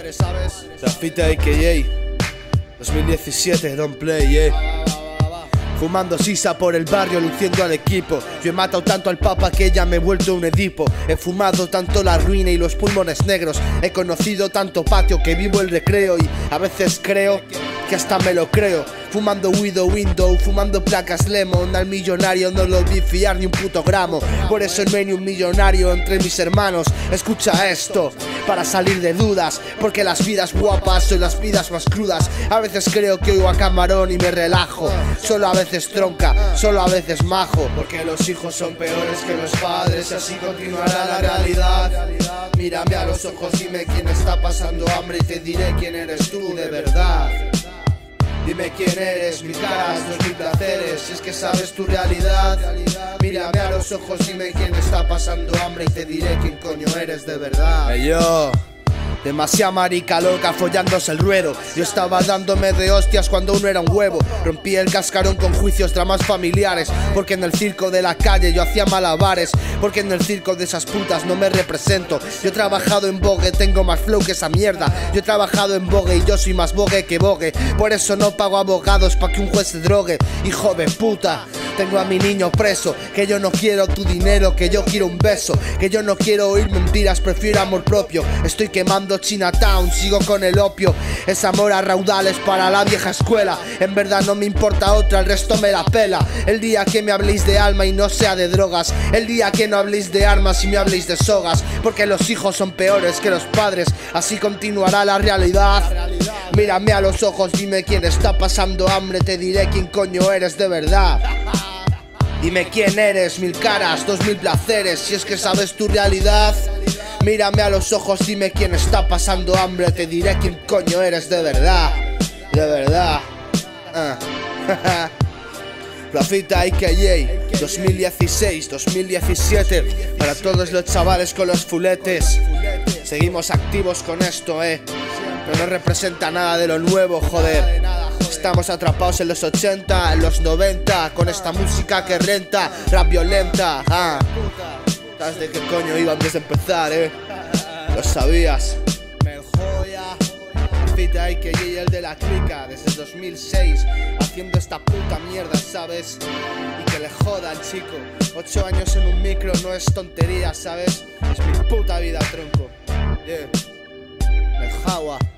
madre, ¿sabes? Grafite AKA 2017, don't play, Fumando sisa por el barrio, luciendo al equipo. Yo he matado tanto al papa que ya me he vuelto un Edipo. He fumado tanto la ruina y los pulmones negros. He conocido tanto patio que vivo el recreo. Y a veces creo que hasta me lo creo. Fumando Window, fumando placas Lemon. Al millonario no lo vi fiar ni un puto gramo. Por eso no hay ni un millonario entre mis hermanos. Escucha esto, para salir de dudas, porque las vidas guapas son las vidas más crudas. A veces creo que oigo a Camarón y me relajo. Solo a veces tronca, solo a veces majo. Porque los hijos son peores que los padres y así continuará la realidad. Mírame a los ojos, dime quién está pasando hambre y te diré quién eres tú de verdad. Dime quién eres, mil caras, dos mil placeres, si es que sabes tu realidad. Mírame a los ojos, dime quién está pasando hambre y te diré quién coño eres de verdad. Hey yo, demasiada marica loca follándose el ruedo. Yo estaba dándome de hostias cuando uno era un huevo. Rompí el cascarón con juicios, dramas familiares. Porque en el circo de la calle yo hacía malabares. Porque en el circo de esas putas no me represento. Yo he trabajado en Vogue, tengo más flow que esa mierda. Yo he trabajado en Vogue y yo soy más Vogue que Vogue. Por eso no pago abogados pa' que un juez se drogue. Hijo de puta, tengo a mi niño preso. Que yo no quiero tu dinero, que yo quiero un beso. Que yo no quiero oír mentiras, prefiero amor propio. Estoy quemando Chinatown, sigo con el opio. Es amor a raudales para la vieja escuela. En verdad no me importa otra, el resto me la pela. El día que me habléis de alma y no sea de drogas. El día que no habléis de armas y me habléis de sogas. Porque los hijos son peores que los padres. Así continuará la realidad. Mírame a los ojos, dime quién está pasando hambre. Te diré quién coño eres de verdad. Dime quién eres, mil caras, dos mil placeres, si es que sabes tu realidad. Mírame a los ojos, dime quién está pasando hambre. Te diré quién coño eres de verdad. De verdad. Grafite AKA 2016, 2017. Para todos los chavales con los fuletes. Seguimos activos con esto, pero no representa nada de lo nuevo, joder. Estamos atrapados en los 80, en los 90, con esta música que renta, rap violenta, ¿Sabes de qué coño iba antes de empezar, Lo sabías. Me joya. Grafite AKA el de la clica, desde el 2006, haciendo esta puta mierda, ¿sabes? Y que le joda al chico. 8 años en un micro no es tontería, ¿sabes? Es mi puta vida, tronco. Me jagua.